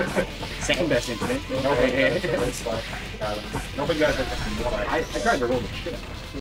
Second best incident. Nobody got it. I tried to roll the shit.